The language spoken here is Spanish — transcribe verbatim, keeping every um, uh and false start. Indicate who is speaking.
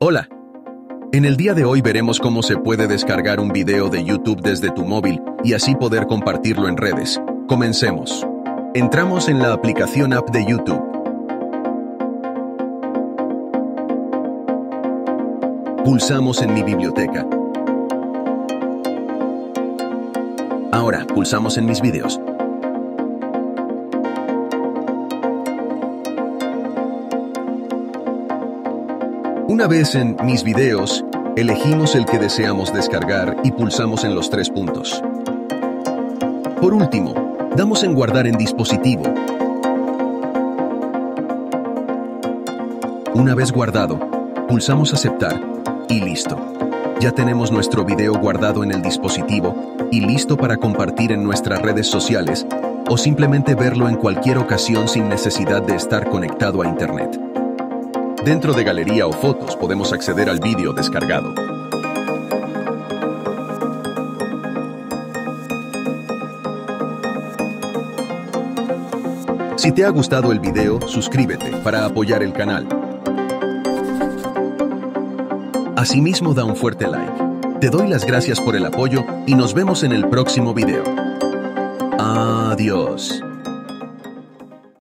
Speaker 1: Hola. En el día de hoy veremos cómo se puede descargar un video de YouTube desde tu móvil y así poder compartirlo en redes. Comencemos. Entramos en la aplicación app de YouTube. Pulsamos en Mi biblioteca. Ahora pulsamos en Mis videos. Una vez en Mis videos, elegimos el que deseamos descargar y pulsamos en los tres puntos. Por último, damos en Guardar en dispositivo. Una vez guardado, pulsamos Aceptar y listo. Ya tenemos nuestro video guardado en el dispositivo y listo para compartir en nuestras redes sociales o simplemente verlo en cualquier ocasión sin necesidad de estar conectado a Internet. Dentro de Galería o Fotos podemos acceder al vídeo descargado. Si te ha gustado el video, suscríbete para apoyar el canal. Asimismo, da un fuerte like. Te doy las gracias por el apoyo y nos vemos en el próximo video. Adiós.